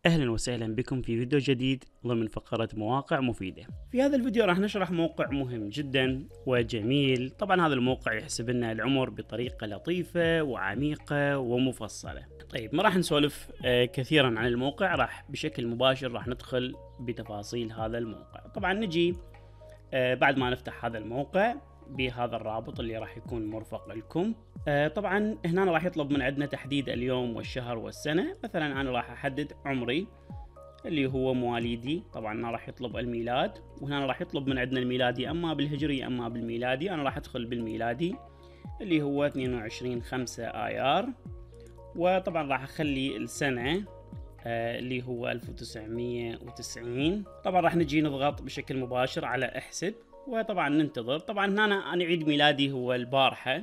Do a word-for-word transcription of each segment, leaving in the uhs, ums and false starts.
أهلا وسهلا بكم في فيديو جديد ضمن فقرة مواقع مفيدة. في هذا الفيديو راح نشرح موقع مهم جدا وجميل. طبعا هذا الموقع يحسب لنا العمر بطريقة لطيفة وعميقة ومفصلة. طيب ما راح نسولف آه كثيرا عن الموقع، راح بشكل مباشر راح ندخل بتفاصيل هذا الموقع. طبعا نجي آه بعد ما نفتح هذا الموقع بهذا الرابط اللي راح يكون مرفق لكم. آه طبعا هنا راح يطلب من عندنا تحديد اليوم والشهر والسنة. مثلا انا راح احدد عمري اللي هو مواليدي، طبعا هنا راح يطلب الميلاد، وهنا راح يطلب من عندنا الميلادي اما بالهجري اما بالميلادي. انا راح ادخل بالميلادي اللي هو اثنين وعشرين خمسة ايار، وطبعا راح اخلي السنة آه اللي هو ألف وتسعمية وتسعين. طبعا راح نجي نضغط بشكل مباشر على احسب، وطبعا ننتظر. طبعا هنا انا عيد ميلادي هو البارحة،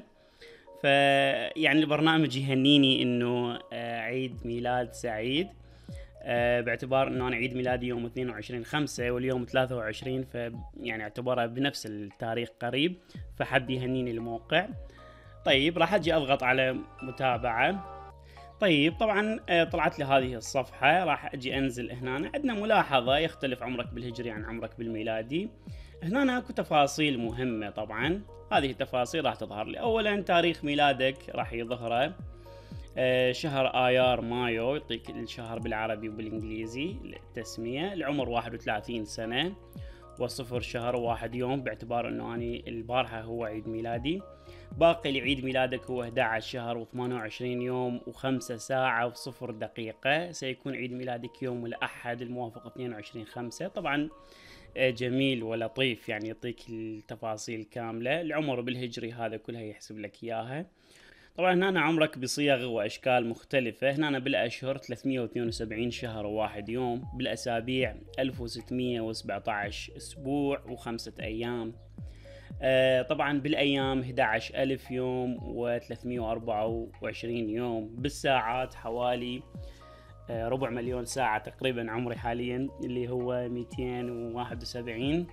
فيعني البرنامج يهنيني انه آه عيد ميلاد سعيد، آه باعتبار انه انا عيد ميلادي يوم اثنين وعشرين خمسة واليوم ثلاثة وعشرين، فيعني اعتبره بنفس التاريخ قريب، فحب يهنيني الموقع. طيب راح اجي اضغط على متابعة. طيب طبعا طلعت لي هذه الصفحة. راح اجي انزل هنا، عندنا ملاحظة يختلف عمرك بالهجري عن عمرك بالميلادي. هنا اكو تفاصيل مهمة. طبعا هذه التفاصيل راح تظهر لي. اولا تاريخ ميلادك راح يظهره، آه شهر ايار مايو، يعطيك الشهر بالعربي وبالانجليزي التسمية. العمر واحد وثلاثين سنة، وصفر شهر وواحد يوم باعتبار انه اني البارحة هو عيد ميلادي. باقي لعيد ميلادك هو أحد عشر شهر وثمانية وعشرين يوم وخمسة ساعة وصفر دقيقة. سيكون عيد ميلادك يوم الأحد الموافق اثنين وعشرين خمسة. طبعا جميل ولطيف، يعني يعطيك التفاصيل كاملة. العمر بالهجري هذا كلها يحسب لك إياها. طبعا هنا عمرك بصيغ وأشكال مختلفة. هنا بالأشهر ثلاثمية واثنين وسبعين شهر وواحد يوم، بالأسابيع ألف وستمية وسبعة عشر أسبوع وخمسة أيام. آه طبعا بالأيام أحد عشر ألف يوم وثلاثمية وأربعة وعشرين يوم. بالساعات حوالي آه ربع مليون ساعة تقريبا عمري حاليا، اللي هو مئتين وواحد وسبعين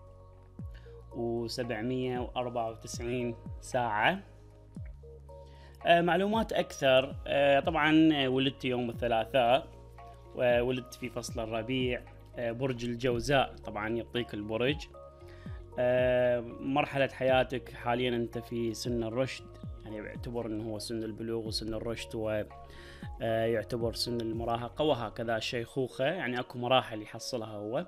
وسبعمية وأربعة وتسعين ساعة. آه معلومات أكثر. آه طبعا ولدت يوم الثلاثاء، وولدت في فصل الربيع، آه برج الجوزاء. طبعا يعطيك البرج. آه مرحلة حياتك حاليا أنت في سن الرشد، يعني يعتبر أنه هو سن البلوغ وسن الرشد، ويعتبر سن المراهقة وهكذا الشيخوخة، يعني أكو مراحل يحصلها هو.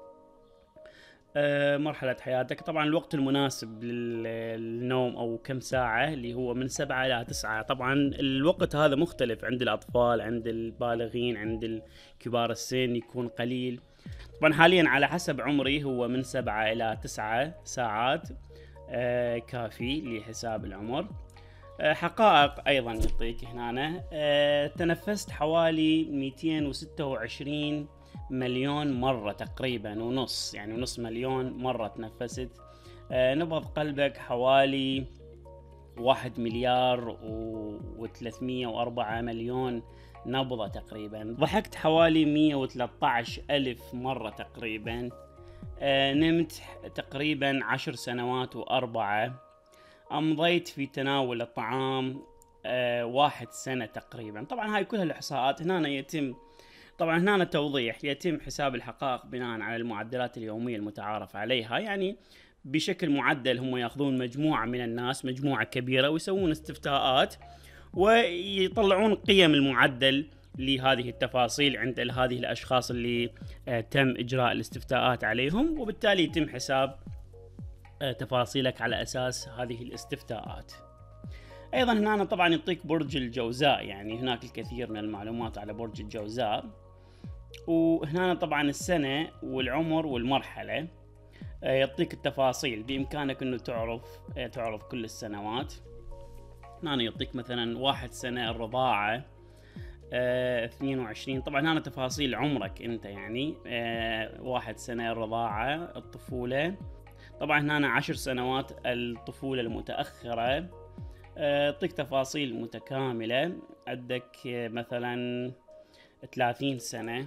آه مرحلة حياتك. طبعا الوقت المناسب للنوم أو كم ساعة، اللي هو من سبعة إلى تسعة. طبعا الوقت هذا مختلف عند الأطفال، عند البالغين، عند كبار السن يكون قليل. طبعا حاليا على حسب عمري هو من سبعة إلى تسعة ساعات آه كافي لحساب العمر. آه حقائق أيضا يعطيك هنا. آه تنفست حوالي مئتين وستة وعشرين مليون مرة تقريبا ونص، يعني نص مليون مرة تنفست. آه نبض قلبك حوالي واحد مليار وثلاثمية وأربعة مليون نبضة تقريبا. ضحكت حوالي مية وثلاثة عشر ألف مرة تقريبا. آه نمت تقريبا عشر سنوات وأربعة. أمضيت في تناول الطعام آه واحد سنة تقريبا. طبعا هاي كلها الإحصاءات. هنا يتم طبعا هنا توضيح، يتم حساب الحقائق بناء على المعدلات اليومية المتعارف عليها. يعني بشكل معدل هم ياخذون مجموعة من الناس، مجموعة كبيرة، ويسوون استفتاءات ويطلعون قيم المعدل لهذه التفاصيل عند هذه الأشخاص اللي آه تم إجراء الاستفتاءات عليهم، وبالتالي يتم حساب آه تفاصيلك على أساس هذه الاستفتاءات. أيضا هنا طبعا يعطيك برج الجوزاء، يعني هناك الكثير من المعلومات على برج الجوزاء. وهنا طبعا السنة والعمر والمرحلة. آه يعطيك التفاصيل، بإمكانك أنه تعرف آه تعرف كل السنوات. هنا يعطيك مثلا واحد سنة الرضاعة، آه اثنين وعشرين. طبعا هنا تفاصيل عمرك انت، يعني آه واحد سنة الرضاعة الطفولة. طبعا هنا عشر سنوات الطفولة المتأخرة. يعطيك آه تفاصيل متكاملة. عندك آه مثلا ثلاثين سنة،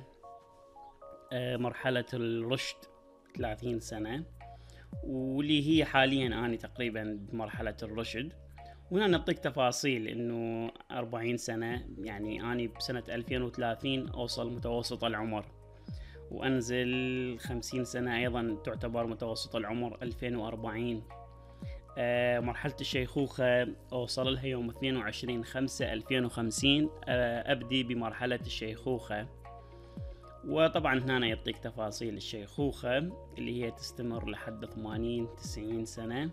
آه مرحلة الرشد ثلاثين سنة، واللي هي حاليا أنا تقريبا بمرحلة الرشد. وهنا نعطيك تفاصيل انه أربعين سنة، يعني اني بسنة ألفين وثلاثين اوصل متوسط العمر، وانزل خمسين سنة ايضا تعتبر متوسط العمر ألفين وأربعين. آه مرحلة الشيخوخة اوصل لها يوم اثنين وعشرين خمسة ألفين وخمسين. آه ابدي بمرحلة الشيخوخة، وطبعا هنا يعطيك تفاصيل الشيخوخة اللي هي تستمر لحد ثمانين تسعين سنة.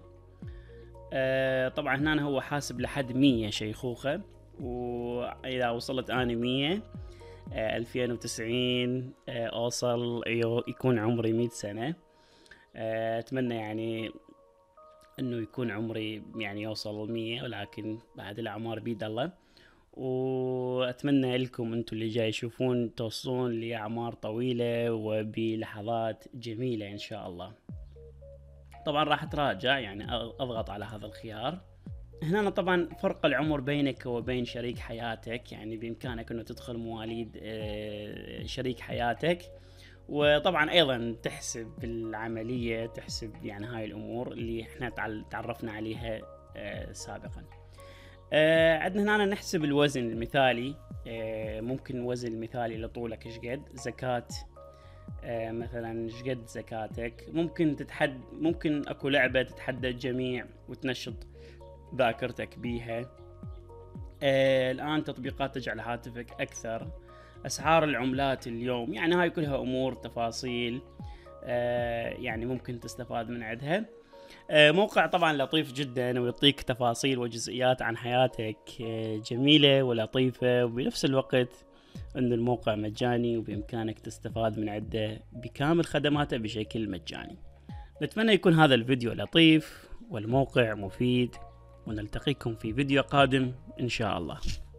آه طبعا هنا هو حاسب لحد مية شيخوخة، واذا وصلت انا مية آه ألفين وتسعين آه اوصل يكون عمري مية سنة. آه اتمنى يعني انه يكون عمري يعني يوصل مية، ولكن بعد الاعمار بيد الله. واتمنى لكم انتم اللي جاي يشوفون توصلون لاعمار طويلة وبلحظات جميلة ان شاء الله. طبعا راح تراجع، يعني اضغط على هذا الخيار. هنا طبعا فرق العمر بينك وبين شريك حياتك، يعني بامكانك انه تدخل مواليد شريك حياتك، وطبعا ايضا تحسب العملية، تحسب يعني هاي الامور اللي احنا تعرفنا عليها سابقا. عندنا هنا نحسب الوزن المثالي. ممكن وزن مثالي لطولك ايش قد، زكاة آه مثلا ايش قد زكاتك، ممكن تتحد ممكن اكو لعبة تتحدى الجميع وتنشط ذاكرتك بيها. آه الان تطبيقات تجعل هاتفك اكثر، اسعار العملات اليوم، يعني هاي كلها امور تفاصيل آه يعني ممكن تستفاد من عندها. آه موقع طبعا لطيف جدا، ويعطيك تفاصيل وجزئيات عن حياتك آه جميلة ولطيفة، وبنفس الوقت أن الموقع مجاني وبإمكانك تستفاد من عنده بكامل خدماته بشكل مجاني. نتمنى يكون هذا الفيديو لطيف والموقع مفيد، ونلتقيكم في فيديو قادم إن شاء الله.